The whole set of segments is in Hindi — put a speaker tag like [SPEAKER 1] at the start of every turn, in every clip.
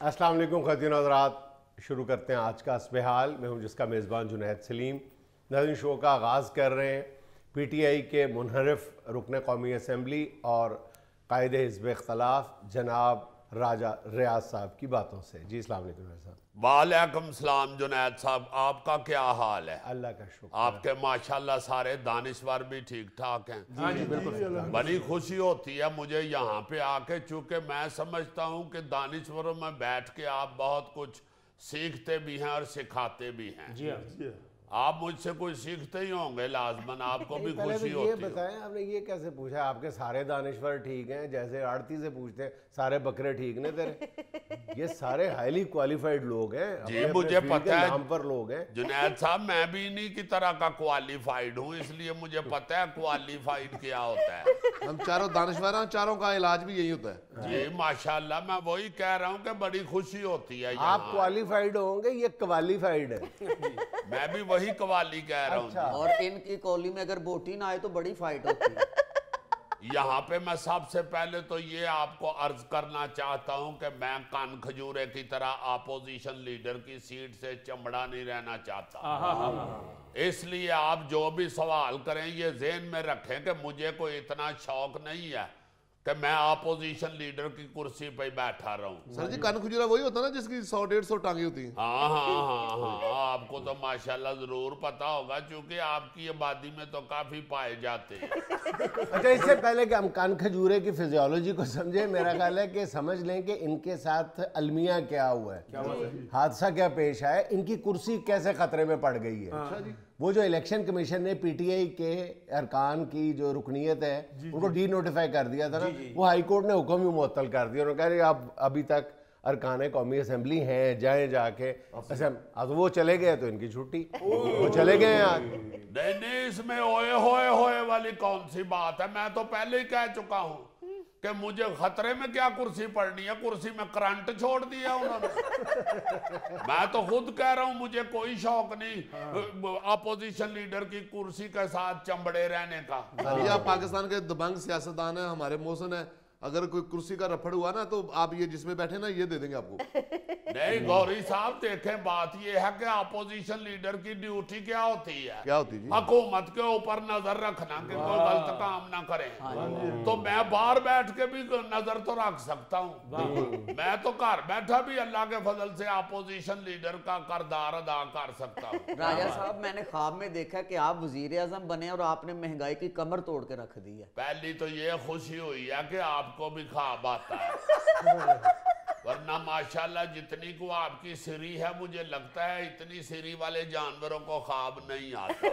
[SPEAKER 1] अस्सलाम वालेकुम ख़वातीन हज़रात, शुरू करते हैं आज का अस्बहाल। मैं हूं जिसका मेज़बान जुनैद सलीम। नाज़रीन, शो का आगाज़ कर रहे हैं PTI के मुनहरिफ रुकन कौमी असम्बली और कायद हिज़्ब इख्तलाफ जनाब राजा रियाज साहब की बातों से। जी अस्सलाम वालेकुम साहब।
[SPEAKER 2] वालेकुम सलाम जुनैद साहब, आपका क्या हाल है?
[SPEAKER 1] अल्लाह का शुक्र।
[SPEAKER 2] आपके माशाल्लाह सारे दानिश्वर भी ठीक ठाक हैं।
[SPEAKER 1] हाँ जी बिल्कुल।
[SPEAKER 2] बड़ी खुशी होती है मुझे यहाँ पे आके, चूंकि मैं समझता हूँ कि दानिश्वरों में बैठ के आप बहुत कुछ सीखते भी हैं और सिखाते भी हैं।
[SPEAKER 3] जी हाँ।
[SPEAKER 2] आप मुझसे कुछ सीखते ही होंगे लाजमन, आपको भी
[SPEAKER 1] पहले
[SPEAKER 2] खुशी
[SPEAKER 1] तो ये
[SPEAKER 2] होती है।
[SPEAKER 1] बताएं, आपने ये कैसे पूछा? आपके सारे दानिश्वर ठीक हैं, जैसे आड़ती से पूछते हैं सारे बकरे ठीक ने तेरे। ये सारे हाईली क्वालिफाइड लोग हैं,
[SPEAKER 2] जी मुझे पता है
[SPEAKER 1] नाम पर लोग हैं।
[SPEAKER 2] जुनैद साहब, मैं भी इन्हीं की तरह का क्वालिफाइड हूँ, इसलिए मुझे पता है क्वालिफाइड क्या होता है।
[SPEAKER 4] हम चारों दानिश्वर हैं, चारों का इलाज भी यही होता है।
[SPEAKER 2] जी माशाल्लाह, मैं वही कह रहा हूँ कि बड़ी खुशी होती है यहाँ।
[SPEAKER 1] आप क्वालिफाइड होंगे, ये क्वालिफाइड है।
[SPEAKER 2] मैं भी वही कवाली कह रहा हूँ।
[SPEAKER 1] अच्छा।
[SPEAKER 5] और इनकी कॉली में अगर बोटी ना आए तो बड़ी फाइट होती है।
[SPEAKER 2] यहाँ पे मैं सबसे पहले तो ये आपको अर्ज करना चाहता हूँ कि मैं कान खजूरे की तरह अपोजिशन लीडर की सीट से चमड़ा नहीं रहना चाहता। इसलिए आप जो भी सवाल करें ये ज़हन में रखें कि मुझे कोई इतना शौक नहीं है कि मैं अपोजिशन लीडर की कुर्सी पे बैठा रहूं।
[SPEAKER 4] सर जी, कान खुजूरा वही होता है ना जिसकी 100-150 टांगे होती हैं।
[SPEAKER 2] हाँ हाँ हाँ हाँ, आपको तो माशाल्लाह जरूर पता होगा, क्योंकि आपकी आबादी में तो काफी पाए जाते हैं।
[SPEAKER 1] अच्छा, इससे पहले कि हम कान खजूरे की फिजियोलॉजी को समझे, मेरा ख्याल है कि समझ लें कि इनके साथ अलमिया क्या हुआ है, हादसा क्या पेश आया, इनकी कुर्सी कैसे खतरे में पड़ गई है। वो जो इलेक्शन कमीशन ने PTI के अरकान की जो रुकनीत है उनको डी नोटिफाई कर दिया था ना, वो हाई कोर्ट ने हुक्म ही मुअत्तल कर दिया। उन्होंने कहा आप अभी तक अरकान कौमी असम्बली हैं, जाएं जाके। अच्छा, अब वो चले गए तो इनकी छुट्टी, वो चले गए हैं आज।
[SPEAKER 2] नहीं नहीं, इसमें ओए होए वाली कौन सी बात है? मैं तो पहले ही कह चुका हूँ कि मुझे खतरे में क्या कुर्सी पड़नी है, कुर्सी में करंट छोड़ दिया उन्होंने। मैं तो खुद कह रहा हूं मुझे कोई शौक नहीं अपोजिशन लीडर की कुर्सी के साथ चंबड़े रहने का।
[SPEAKER 4] ये आप पाकिस्तान के दबंग सियासतदान हैं, हमारे मोहसिन है। अगर कोई कुर्सी का रफड़ हुआ ना तो आप ये जिसमें बैठे ना ये दे देंगे आपको।
[SPEAKER 2] नहीं गौरी साहब, देखें बात ये है कि अपोजिशन लीडर की ड्यूटी क्या होती है?
[SPEAKER 4] क्या होती जी?
[SPEAKER 2] हुकूमत के ऊपर नजर रखना कि कोई गलत काम ना करें। तो मैं बाहर बैठ के भी नजर तो रख सकता हूँ। मैं तो घर बैठा भी अल्लाह के फजल से अपोजिशन लीडर का किरदार अदा कर सकता हूँ।
[SPEAKER 5] राजा साहब, मैंने ख्वाब में देखा कि आप वजीर आजम बने और आपने महंगाई की कमर तोड़ के रख दी है।
[SPEAKER 2] पहली तो ये खुशी हुई है कि आपको भी ख्वाब आता है, वरना माशाल्लाह जितनी को आपकी सिरी है, मुझे लगता है इतनी सिरी वाले जानवरों को ख्वाब नहीं आता।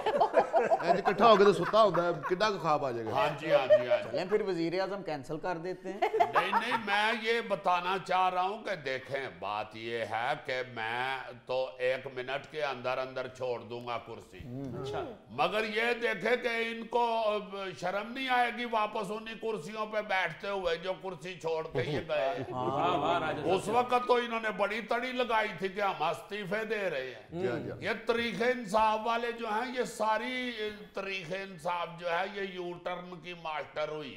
[SPEAKER 4] इकट्ठा हो गया तो सुता होता है, कितना ख्वाब आ जाएगा।
[SPEAKER 2] हाँ जी हाँ जी हाँ जी।
[SPEAKER 5] चलें फिर वजीर आजम कैंसिल कर देते हैं।
[SPEAKER 2] नहीं नहीं, मैं ये बताना चाह रहा हूँ कि देखें बात ये है कि मैं तो 1 मिनट के अंदर अंदर छोड़ दूंगा कुर्सी।
[SPEAKER 3] अच्छा।
[SPEAKER 2] मगर ये देखे कि इनको शर्म नहीं आएगी वापस उन्हीं कुर्सियों पे बैठते हुए जो कुर्सी छोड़ के ये गए। उस वक्त तो इन्होंने बड़ी तड़ी लगाई थी कि हम इस्तीफे दे रहे हैं। ये तरीके इंसाफ वाले जो हैं, ये सारी तरीके इंसाफ जो है ये यू टर्न की मास्टर हुई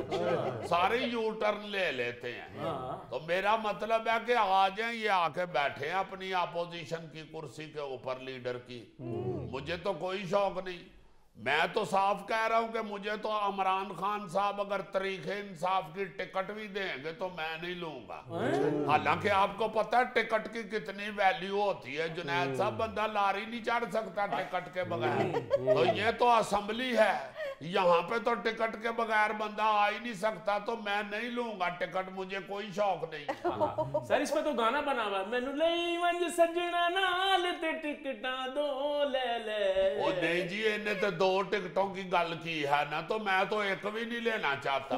[SPEAKER 2] है। सारे यू टर्न ले लेते हैं। तो मेरा मतलब है कि आ जाए, ये आके बैठे हैं अपनी अपोजिशन की कुर्सी के ऊपर लीडर की। मुझे तो कोई शौक नहीं। मैं तो साफ कह रहा हूं कि मुझे तो इमरान खान साहब अगर तरीके इंसाफ की टिकट भी देंगे तो मैं नहीं लूंगा। हालांकि आपको पता है टिकट की कितनी वैल्यू होती है जुनैद साहब, बंदा लारी नहीं चढ़ सकता टिकट के बगैर। तो ये तो असेंबली है, यहाँ पे तो टिकट के बगैर बंदा आ ही नहीं सकता। तो मैं नहीं लूंगा टिकट, मुझे कोई शौक नहीं।
[SPEAKER 3] सर, इस पे तो गाना बना हुआ है, मैनू लई वंज सजना नाल ते टिकटां दो ले ले।
[SPEAKER 2] ओ नहीं जी, इन्हें तो 2 टिकटों की गल की है ना, तो मैं तो एक भी नहीं लेना चाहता।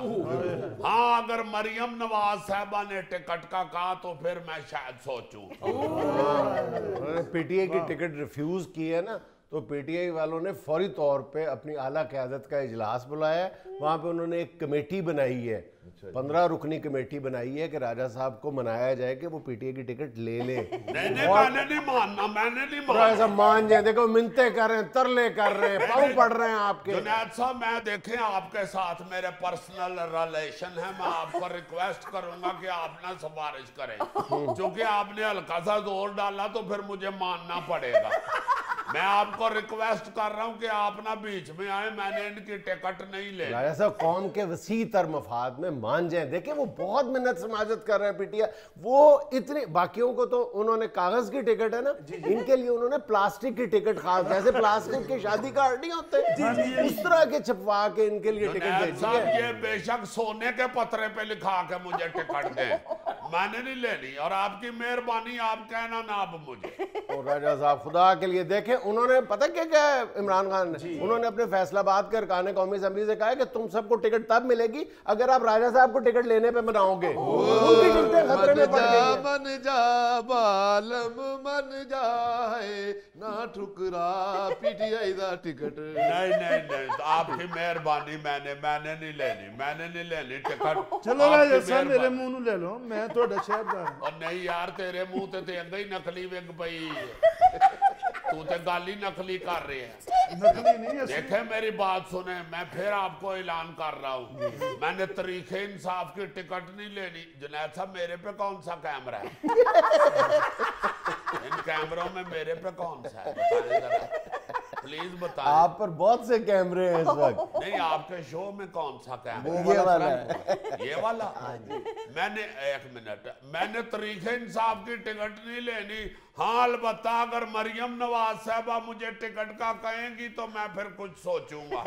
[SPEAKER 2] हाँ, अगर मरियम नवाज साहबा ने टिकट का कहा तो फिर मैं शायद सोचूं।
[SPEAKER 1] PTI की टिकट रिफ्यूज की है ना, तो पीटीआई वालों ने फौरी तौर पे अपनी आला क़यादत का इजलास बुलाया है। वहाँ पे उन्होंने एक कमेटी बनाई है, 15 रुकनी कमेटी बनाई है कि राजा साहब को मनाया जाए कि वो पीटीआई की टिकट ले ले।
[SPEAKER 2] नहीं, मैंने नहीं मानना, मैंने नहीं मानना।
[SPEAKER 1] ऐसा मान जाए, देखो मिन्नतें कर रहे हैं, तरले कर रहे हैं, पाँव पड़ रहे हैं आपके।
[SPEAKER 2] जुनैद साहब, मैं देखें आपके साथ मेरे पर्सनल रिलेशन है, मैं आपको रिक्वेस्ट करूंगा कि आप ना सिफारिश करें, क्योंकि आपने हल्का सा जोर डाला तो फिर मुझे मानना पड़ेगा। मैं आपको रिक्वेस्ट कर रहा हूं कि आप ना बीच में आए, मैंने इनकी टिकट नहीं ले।
[SPEAKER 1] राजा साहब कौम के वसी तर मफाद में मान जाए। देखिए वो बहुत मिन्नत समाजत कर रहे हैं पीटीआई, वो इतने, बाकियों को तो उन्होंने कागज की टिकट है ना, इनके लिए उन्होंने प्लास्टिक की टिकट, खास जैसे प्लास्टिक के शादी कार्ड नहीं होते उस तरह के छपवा के इनके लिए टिकट भेजी है।
[SPEAKER 2] ये बेशक सोने के पत्रे पे लिखा के मुझे टिकट दें, मैंने नहीं लेनी, और आपकी मेहरबानी, आप कहना ना अब मुझे।
[SPEAKER 1] और राजा साहब खुदा के लिए देखें, उन्होंने पता क्या है इमरान खान ने, उन्होंने अपने फैसलाबाद के अरकान कौमी असेंबली से कहा है कि तुम सबको टिकट तब मिलेगी अगर आप राजा साहब को टिकट लेने पे मनाओगे। उनकी टिकटें खतरे में पड़ गई हैं।
[SPEAKER 4] मन जा बालम मन जाए ना ठुकरा पीटीआई दा टिकट।
[SPEAKER 2] नहीं, तो आपकी मेहरबानी, मैंने नहीं लेनी टिकट।
[SPEAKER 6] चलो राजा साहब मेरे मुंह नू ले लो, मैं थोड़ा शहरदार।
[SPEAKER 2] और नहीं यार, तेरे मुंह ते अंदर ही नकली विग पई, तू ते गाली नकली कर रहे हैं।
[SPEAKER 6] नकली नहीं है।
[SPEAKER 2] देखे मेरी बात सुने, मैं फिर आपको ऐलान कर रहा हूँ, मैंने तरीके इंसाफ की टिकट नहीं लेनी। जुनैद साहब, मेरे पे कौन सा कैमरा है? इन कैमरों में मेरे पे कौन सा है? प्लीज बताएं।
[SPEAKER 1] आप पर बहुत से कैमरे हैं इस वक्त।
[SPEAKER 2] नहीं, आपके शो में कौन सा कैमरा?
[SPEAKER 1] ये वाला है।
[SPEAKER 2] ये वाला। मैंने, एक मिनट, मैंने तरीके इंसाफ की टिकट नहीं लेनी। हाँ, अलबत्ता अगर मरियम नवाज साहबा मुझे टिकट का कहेंगी तो मैं फिर कुछ सोचूंगा।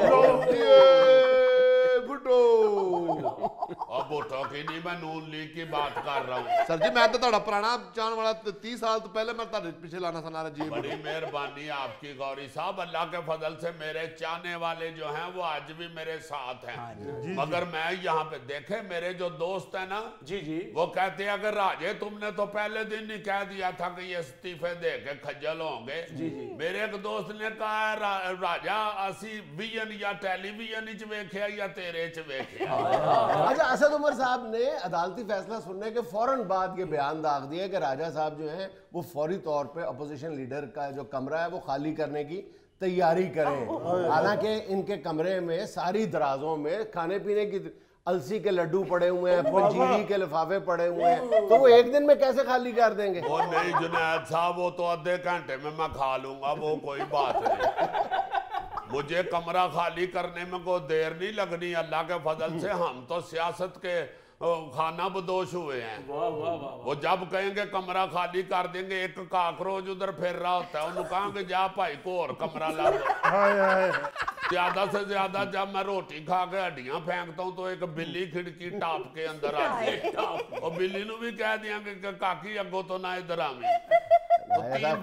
[SPEAKER 2] और भुट्टो की नहीं, मैं नून लीग की बात कर रहा हूँ।
[SPEAKER 4] सर जी, मैं तो थोड़ा पुराना चाहने वाला, 30 साल तो पहले मैं पीछे लाना सुना जी।
[SPEAKER 2] बड़ी मेहरबानी आपकी गौरी साहब, अल्लाह के फजल से मेरे चाहने वाले जो हैं वो आज भी मेरे साथ हैं। मगर मैं यहाँ पे देखे, मेरे जो दोस्त है ना,
[SPEAKER 3] जी,
[SPEAKER 2] वो कहते हैं अगर राजे तुमने तो पहले दिन ही कह दिया था कि ये इस्तीफे दे के खज्जल होंगे। मेरे एक दोस्त ने कहा राजा असी विजन या टेलीविजन च वेख्या या तेरे च वेख्या।
[SPEAKER 1] अच्छा, असद उमर साहब ने अदालती फैसला सुनने के फौरन बाद ये बयान दाग दिया कि राजा साहब जो हैं वो फौरी तौर पे अपोजिशन लीडर का जो कमरा है वो खाली करने की तैयारी करें। हालांकि इनके कमरे में सारी दराजों में खाने पीने की अलसी के लड्डू पड़े हुए हैं, पंजीरी के लिफाफे पड़े हुए हैं, तो वो एक दिन में कैसे खाली कर देंगे?
[SPEAKER 2] वो नहीं जुनैद साहब, वो तो आधे घंटे में मैं खा लूंगा, वो कोई बात नहीं। मुझे कमरा खाली करने में कोई देर नहीं लगनी। अल्लाह के फजल से हम तो सियासत के खाना बदोश हुए हैं। वो जब कहेंगे कमरा खाली कर देंगे, एक काकरोच उधर फिर रहा होता है, उन्होंने कहा कि जा भाई को और कमरा ला दो। ज्यादा से ज्यादा जब मैं रोटी खा के हड्डियां फेंकता हूँ तो एक बिल्ली खिड़की टाप के अंदर आती है, और बिल्ली ने भी कह दिया कि काकी अगो तो ना इधर आवी। तो तीन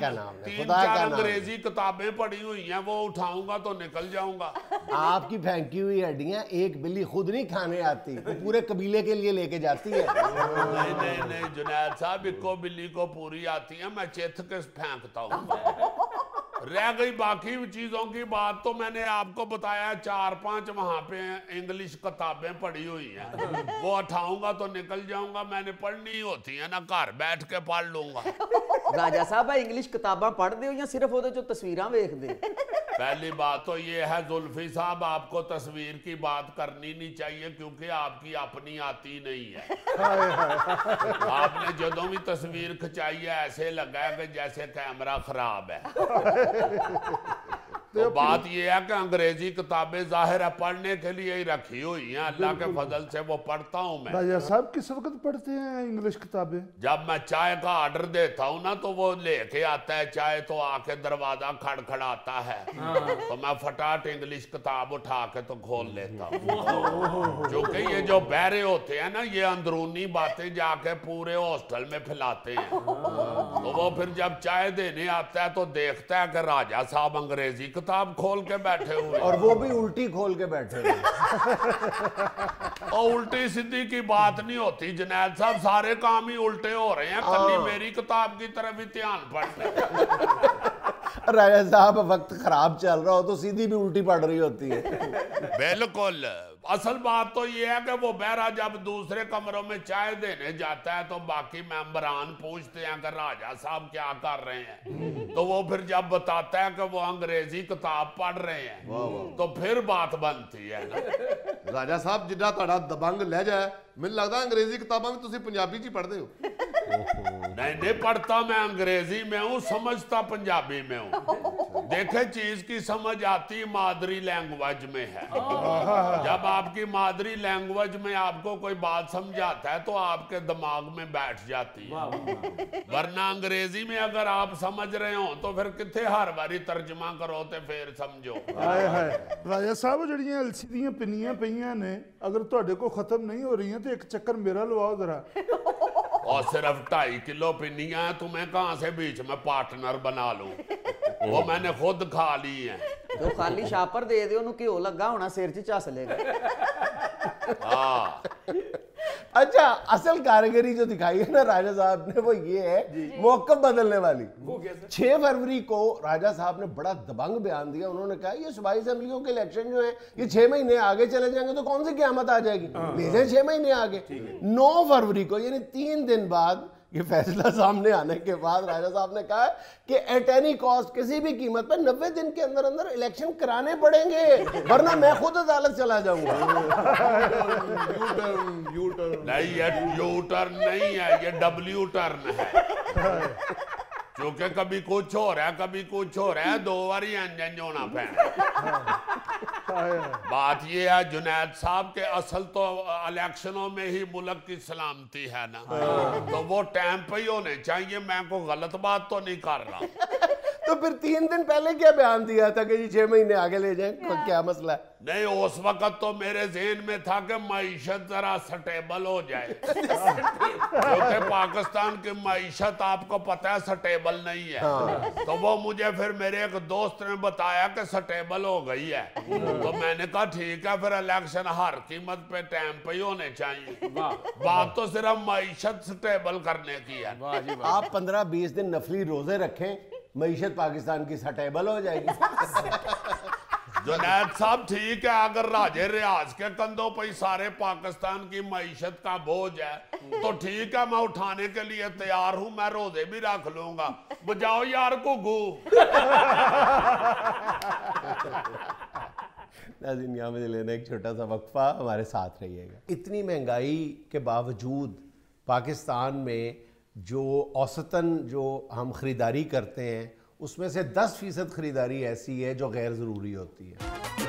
[SPEAKER 2] चार अंग्रेजी किताबें पढ़ी हुई हैं, वो उठाऊंगा तो निकल जाऊंगा।
[SPEAKER 1] आपकी फेंकी हुई हड्डियां एक बिल्ली खुद नहीं खाने आती, वो पूरे कबीले के लिए लेके जाती है।
[SPEAKER 2] नहीं जुनैद साहब, इको बिल्ली को पूरी आती है, मैं चिथ के फेंकता हूँ। रह गई बाकी चीजों की बात, तो मैंने आपको बताया 4-5 वहां पे इंग्लिश किताबें पढ़ी हुई हैं, वो उठाऊंगा तो निकल जाऊंगा। मैंने पढ़नी होती है ना, घर बैठ के पढ़ लूंगा।
[SPEAKER 5] राजा साहब इंग्लिश किताबां पढ़ते हो या सिर्फ वो जो तस्वीरां देखते?
[SPEAKER 2] पहली बात तो ये है जुल्फी साहब, आपको तस्वीर की बात करनी नहीं चाहिए क्योंकि आपकी अपनी आती नहीं है। आपने जो भी तस्वीर खिंचाई है ऐसे लगा है कि जैसे कैमरा खराब है। तो बात यह है कि अंग्रेजी किताबें जाहिर है पढ़ने के लिए ही रखी हुई हैं, अल्लाह के फजल से वो पढ़ता हूँ मैं।
[SPEAKER 6] राजा साहब किस वक्त पढ़ते हैं इंग्लिश किताबें?
[SPEAKER 2] जब मैं चाय का ऑर्डर देता हूँ ना, तो वो लेके आता है चाय, तो आके दरवाजा खड़खड़ाता है, तो मैं फटाफट इंग्लिश किताब उठा के तो खोल लेता हूँ। क्योंकि ये जो बहरे होते हैं ना, ये अंदरूनी बातें जाके पूरे हॉस्टल में फैलाते हैं, तो वो फिर जब चाय देने आता है तो देखता है कि राजा साहब अंग्रेजी किताब खोल के बैठे हुए,
[SPEAKER 1] और वो भी उल्टी खोल के बैठे हुए।
[SPEAKER 2] और उल्टी सीधी की बात नहीं होती जुनैद साहब, सारे काम ही उल्टे हो रहे हैं, कल मेरी किताब की तरफ ही ध्यान पड़ता है।
[SPEAKER 1] राजा साहब वक्त खराब चल रहा हो तो सीधी भी उल्टी पड़ रही होती है।
[SPEAKER 2] बिल्कुल, असल बात तो ये है कि वो बहरा जब दूसरे कमरों में चाय देने जाता है तो बाकी मेंबरान पूछते हैं कि राजा साहब क्या कर रहे हैं, तो वो फिर जब बताता है कि वो अंग्रेजी किताब पढ़ रहे हैं तो फिर बात बनती है ना।
[SPEAKER 4] राजा साहब जिन्ना तुहाडा दबंग लहजा है, मैनूं लगदा अंग्रेजी किताबां भी तुसीं पंजाबी च ही पढ़दे हो।
[SPEAKER 2] नहीं पढ़ता मैं अंग्रेजी में हूँ, समझता पंजाबी में हूँ। देखे चीज की समझ आती मादरी लैंग्वेज में है। जब आपकी मादरी लैंग्वेज में आपको कोई बात समझाता है तो आपके दिमाग में बैठ जाती है, वरना अंग्रेजी में अगर आप समझ रहे हो तो फिर किथे हर बारी तर्जमा करो तो फिर समझो।
[SPEAKER 6] हाय हाय राजा साहब जड़ियां अलसी दियां पिन्नियां पईयां ने, अगर तुहाडे को खत्म नहीं हो रही तो एक चक्कर मेरा लवाओ जरा।
[SPEAKER 2] और सिर्फ 2.5 किलो पिन्नियां हैं, तुम्हें कहां से बीच में पार्टनर बना लूं? वो मैंने खुद खा ली है।
[SPEAKER 5] तो खाली शापर दे दे, उन्हें घ्यो लगा होना सिर च झस लेगा।
[SPEAKER 2] हाँ
[SPEAKER 1] अच्छा, असल कारीगरी जो दिखाई है ना राजा साहब ने वो ये है मौक़िफ़ बदलने वाली। 6 फरवरी को राजा साहब ने बड़ा दबंग बयान दिया। उन्होंने कहा ये सूबाई असेंबलियों के इलेक्शन जो है ये 6 महीने आगे चले जाएंगे तो कौन सी क़यामत आ जाएगी, ले जाए 6 महीने आगे। 9 फरवरी को यानी 3 दिन बाद ये फैसला सामने आने के बाद राजा साहब ने कहा कि एट एनी कॉस्ट किसी भी कीमत पर 90 दिन के अंदर अंदर इलेक्शन कराने पड़ेंगे, वरना मैं खुद अदालत चला जाऊंगा।
[SPEAKER 2] नहीं, ये यू टर्न नहीं है, ये डब्ल्यू टर्न है। क्योंकि कभी कुछ हो रहा है कभी कुछ हो रहा है, 2 बार इंजन होना पैना। बात ये है जुनैद साहब के असल तो इलेक्शनों में ही मुल्क की सलामती है ना, तो वो टाइम पे ही होने चाहिए। मैं कोई गलत बात तो नहीं कर रहा।
[SPEAKER 1] तो फिर 3 दिन पहले क्या बयान दिया था कि 6 महीने आगे ले जाए, क्या मसला है?
[SPEAKER 2] नहीं, उस वक्त तो मेरे ज़हन में था कि मईशत जरा स्टेबल हो जाए, क्योंकि पाकिस्तान की मईशत आपको पता है स्टेबल नहीं है। तो वो मुझे फिर मेरे एक दोस्त ने बताया कि स्टेबल हो गई है, तो मैंने कहा ठीक है, फिर इलेक्शन हर कीमत पे टाइम पे ही होने चाहिए। बात तो सिर्फ मईशत स्टेबल करने की है।
[SPEAKER 1] आप 15-20 दिन नफली रोजे रखें, मईशत पाकिस्तान की स्टेबल हो जाएगी।
[SPEAKER 2] जुनैद साहब ठीक है, अगर राजे रियाज के कंधों पर ही सारे पाकिस्तान की मईशत का बोझ है तो ठीक है, मैं उठाने के लिए तैयार हूं, मैं रोजे भी रख लूंगा। बजाओ यार घुघू।
[SPEAKER 1] नाज़रीन, यहाँ मुझे लेना एक छोटा सा वक्फा, हमारे साथ रहिएगा। इतनी महंगाई के बावजूद पाकिस्तान में जो औसतन जो हम ख़रीदारी करते हैं उसमें से 10% ख़रीदारी ऐसी है जो गैर ज़रूरी होती है।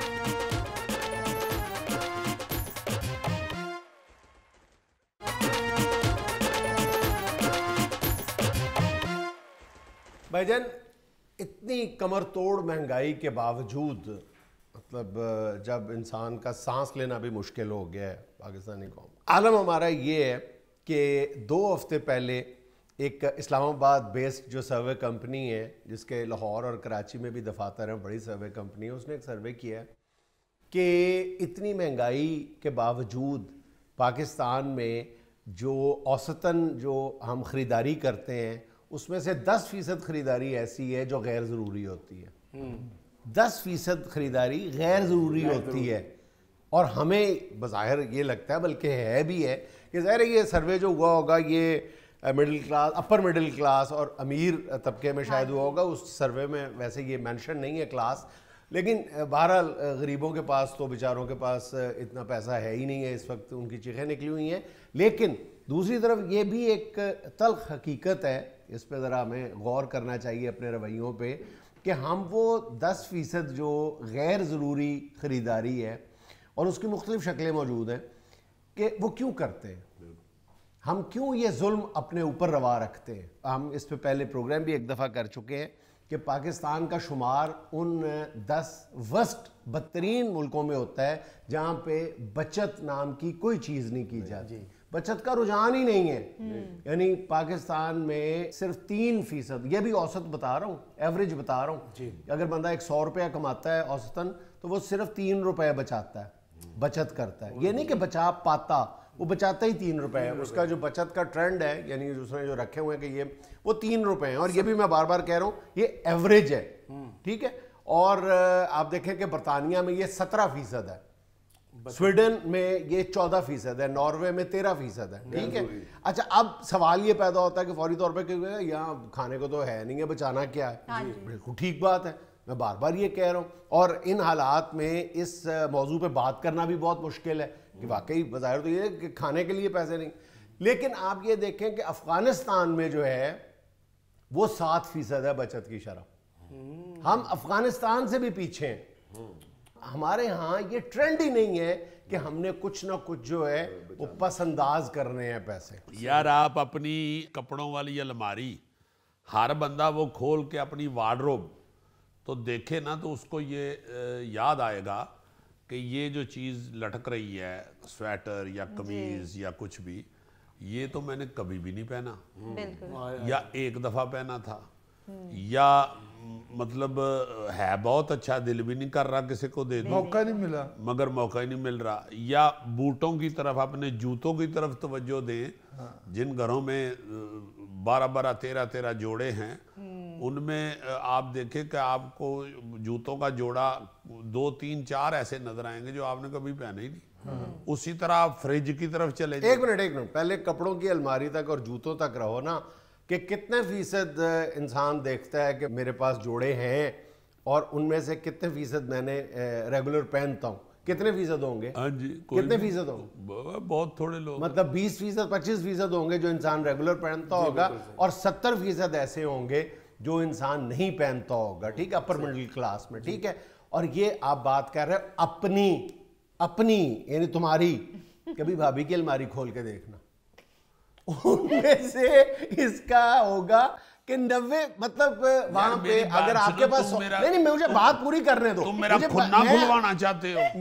[SPEAKER 1] भाईजान, इतनी कमर तोड़ महंगाई के बावजूद मतलब जब इंसान का सांस लेना भी मुश्किल हो गया है पाकिस्तानी कौम, आलम हमारा ये है कि 2 हफ्ते पहले एक इस्लामाबाद बेस्ड जो सर्वे कंपनी है, जिसके लाहौर और कराची में भी दफातर हैं, बड़ी सर्वे कंपनी है, उसने एक सर्वे किया है कि इतनी महंगाई के बावजूद पाकिस्तान में जो औसतन जो हम ख़रीदारी करते हैं उसमें से 10% ख़रीदारी ऐसी है जो गैर ज़रूरी होती है। 10% ख़रीदारी गैर ज़रूरी होती है। और हमें बज़ाहिर ये लगता है, बल्कि है भी है, कि ज़ाहिर ये सर्वे जो हुआ होगा ये middle class, upper middle class और अमीर तबके में शायद हुआ होगा। उस सर्वे में वैसे ये मेंशन नहीं है क्लास, लेकिन बहरहाल गरीबों के पास तो बेचारों के पास इतना पैसा है ही नहीं है, इस वक्त उनकी चीखें निकली हुई हैं। लेकिन दूसरी तरफ ये भी एक तल्ख हकीकत है, इस पर ज़रा हमें गौर करना चाहिए अपने रवैयों पे, कि हम वो 10% जो गैर ज़रूरी ख़रीदारी है और उसकी मुख्तलिफ़ शक्लें मौजूद हैं कि वो क्यों करते हैं, हम क्यों ये जुल्म अपने ऊपर रवा रखते हैं। हम इस पे पहले प्रोग्राम भी एक दफ़ा कर चुके हैं कि पाकिस्तान का शुमार उन 10 वर्स्ट बदतरीन मुल्कों में होता है जहाँ पे बचत नाम की कोई चीज़ नहीं की जाती, बचत का रुझान ही नहीं है। यानी पाकिस्तान में सिर्फ 3%, ये भी औसत बता रहा हूँ, एवरेज बता रहा हूँ, अगर बंदा 100 रुपया कमाता है औसतन तो वो सिर्फ 3 रुपये बचाता है, बचत करता है। ये नहीं कि बचा पाता, वो बचाता ही 3 रुपए है। उसका जो बचत का ट्रेंड है, यानी उसने जो रखे हुए हैं कि ये वो 3 रुपए हैं, और ये भी मैं बार बार कह रहा हूँ ये एवरेज है, ठीक है। और आप देखें कि बरतानिया में ये 17% है, स्वीडन में ये 14% है, नॉर्वे में 13% है, ठीक है। अच्छा, अब सवाल ये पैदा होता है कि फौरी तौर पे क्योंकि यहाँ खाने को तो है नहीं है, बचाना क्या है। बिल्कुल ठीक बात है, मैं बार बार ये कह रहा हूँ। और इन हालात में इस मौजू पे बात करना भी बहुत मुश्किल है कि वाकई बज़ाहिर तो ये कि खाने के लिए पैसे नहीं, लेकिन आप ये देखें कि अफगानिस्तान में जो है वो 7% है बचत की शरह। हम अफगानिस्तान से भी पीछे हैं। हमारे यहाँ ये ट्रेंड ही नहीं है कि हमने कुछ ना कुछ जो है वो पसंदाज करने हैं पैसे।
[SPEAKER 2] यार आप अपनी कपड़ों वाली अलमारी, हर बंदा वो खोल के अपनी वार्डरोब तो देखे ना, तो उसको ये याद आएगा कि ये जो चीज़ लटक रही है, स्वेटर या कमीज या कुछ भी, ये तो मैंने कभी भी नहीं पहना, या एक दफ़ा पहना था, या मतलब है बहुत अच्छा, दिल भी नहीं कर रहा किसी को दे दूं,
[SPEAKER 6] मौका नहीं मिला,
[SPEAKER 2] मगर मौका ही नहीं मिल रहा। या बूटों की तरफ, अपने जूतों की तरफ तवज्जो दें। जिन घरों में 12-12, 13-13 जोड़े हैं, उनमें आप देखें कि आपको जूतों का जोड़ा 2, 3, 4 ऐसे नजर आएंगे जो आपने कभी पहने ही नहीं। उसी तरह आप फ्रिज की तरफ चले जाए।
[SPEAKER 1] एक मिनट, पहले कपड़ों की अलमारी तक और जूतों तक रहो ना, कि कितने फीसद इंसान देखता है कि मेरे पास जोड़े हैं और उनमें से कितने फीसद मैंने रेगुलर पहनता हूँ, कितने फीसद होंगे?
[SPEAKER 2] हाँ जी,
[SPEAKER 1] कितने फीसद होंगे?
[SPEAKER 2] बहुत थोड़े लोग,
[SPEAKER 1] मतलब 20%, 25% होंगे जो इंसान रेगुलर पहनता होगा, और 70% ऐसे होंगे जो इंसान नहीं पहनता होगा, ठीक है, अपर मिडिल क्लास में, ठीक है। और ये आप बात कर रहे हो अपनी यानी तुम्हारी, कभी भाभी की अलमारी खोल के देखना, उनमें से इसका होगा कि 90, मतलब वहां पे अगर आपके पास नहीं, मुझे बात पूरी करने दो।
[SPEAKER 2] तुम मेरा खुन्ना खुलवाना चाहते हो?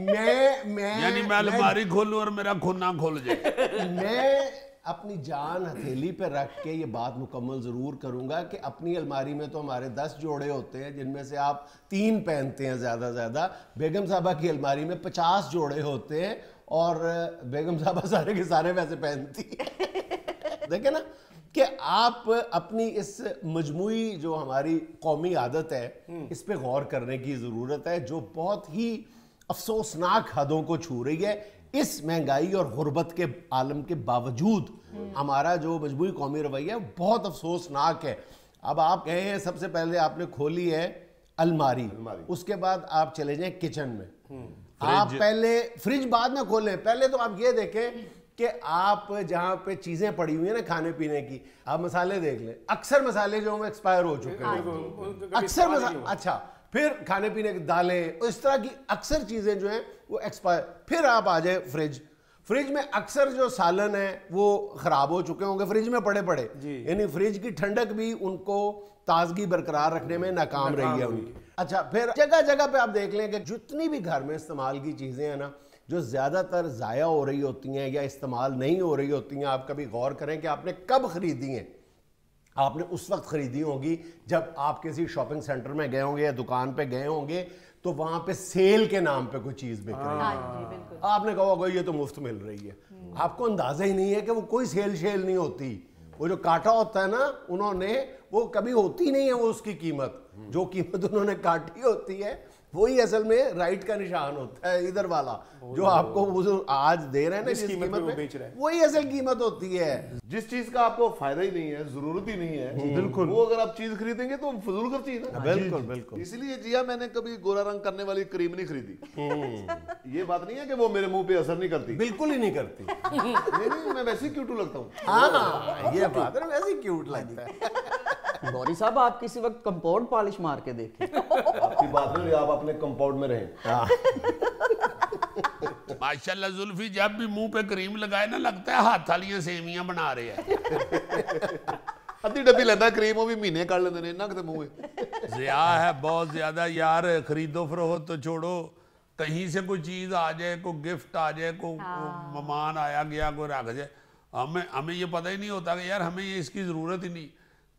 [SPEAKER 2] यानी मैं अलमारी खोलूं और मेरा खुन्ना खुल जाए?
[SPEAKER 1] मैं अपनी जान हथेली पे रख के ये बात मुकम्मल जरूर करूंगा कि अपनी अलमारी में तो हमारे 10 जोड़े होते हैं, जिनमें से आप 3 पहनते हैं ज्यादा से ज्यादा। बेगम साहबा की अलमारी में 50 जोड़े होते हैं और बेगम साहबा सारे के सारे वैसे पहनती है। देखे ना कि आप अपनी इस मजमूई जो हमारी कौमी आदत है, इस पे गौर करने की जरूरत है, जो बहुत ही अफसोसनाक हदों को छू रही है। इस महंगाई और गुर्बत के आलम के बावजूद हमारा जो मजबूरी कौमी रवैया है बहुत अफसोसनाक है। अब आप कहे हैं, सबसे पहले आपने खोली है अलमारी, उसके बाद आप चले जाएं किचन में, आप पहले फ्रिज बाद में खोलें। पहले तो आप ये देखें कि आप जहां पे चीजें पड़ी हुई है ना खाने पीने की, आप मसाले देख लें, अक्सर मसाले जो हैं एक्सपायर हो चुके हैं, अक्सर मसाले। अच्छा, फिर खाने पीने की दालें, इस तरह की अक्सर चीजें जो हैं वो एक्सपायर। फिर आप आ जाए फ्रिज में अक्सर जो सालन है वो खराब हो चुके होंगे फ्रिज में पड़े पड़े, यानी फ्रिज की ठंडक भी उनको ताजगी बरकरार रखने में नाकाम रही है उनकी। अच्छा, फिर जगह जगह पे आप देख लें कि जितनी भी घर में इस्तेमाल की चीजें हैं ना, जो ज्यादातर जाया हो रही होती हैं या इस्तेमाल नहीं हो रही होती हैं, आप कभी गौर करें कि आपने कब खरीदी हैं। आपने उस वक्त खरीदी होगी जब आप किसी शॉपिंग सेंटर में गए होंगे या दुकान पे गए होंगे, तो वहां पे सेल के नाम पे कोई चीज बिक रही है, आपने कहा होगा ये तो मुफ्त मिल रही है। आपको अंदाजा ही नहीं है कि वो कोई सेल नहीं होती। वो जो काटा होता है ना उन्होंने, वो कभी होती नहीं है वो उसकी कीमत, जो कीमत उन्होंने काटी होती है वही असल में राइट का निशान होता है, इधर वाला जो आपको वो आज दे रहे हैं ना, जिस कीमत में बेच रहे हैं, वही असल कीमत होती है।
[SPEAKER 4] जिस चीज का आपको फायदा ही नहीं है, जरूरत ही नहीं है, बिल्कुल, वो अगर आप चीज खरीदेंगे तो फजूल खर्ची है ना।
[SPEAKER 1] बिल्कुल बिल्कुल।
[SPEAKER 4] इसलिए जिया मैंने कभी गोरा रंग करने वाली क्रीम नहीं खरीदी। ये बात नहीं है कि वो मेरे मुंह पे असर नहीं करती,
[SPEAKER 1] बिल्कुल ही नहीं करती।
[SPEAKER 4] नहीं, मैं वैसे ही क्यूट लगता हूँ।
[SPEAKER 1] हाँ, ये बात है, वैसे ही क्यूट लगता है।
[SPEAKER 5] गौरी साहब, आप किसी वक्त कंपाउंड पॉलिश मार के देखें।
[SPEAKER 1] आपकी बात नहीं, आप अपने कंपाउंड में रहें।
[SPEAKER 2] माशाल्लाह जुल्फी जब भी मुंह पे क्रीम लगाए ना, लगता है हाथ वालियां सेवियां बना रहे हैं।
[SPEAKER 4] अद्धी डब्बी लेंदा क्रीम, वो भी महीने कर लेंदे ने, इन्ना किते मुंह में
[SPEAKER 2] ज़िया है बहुत ज्यादा यार। खरीदो फरोख्त तो छोड़ो, कहीं से कोई चीज आ जाए, कोई गिफ्ट आ जाए, कोई मेहमान आया गया, कोई रख जाए, हमें ये पता ही नहीं होता कि यार हमें ये इसकी जरूरत ही नहीं।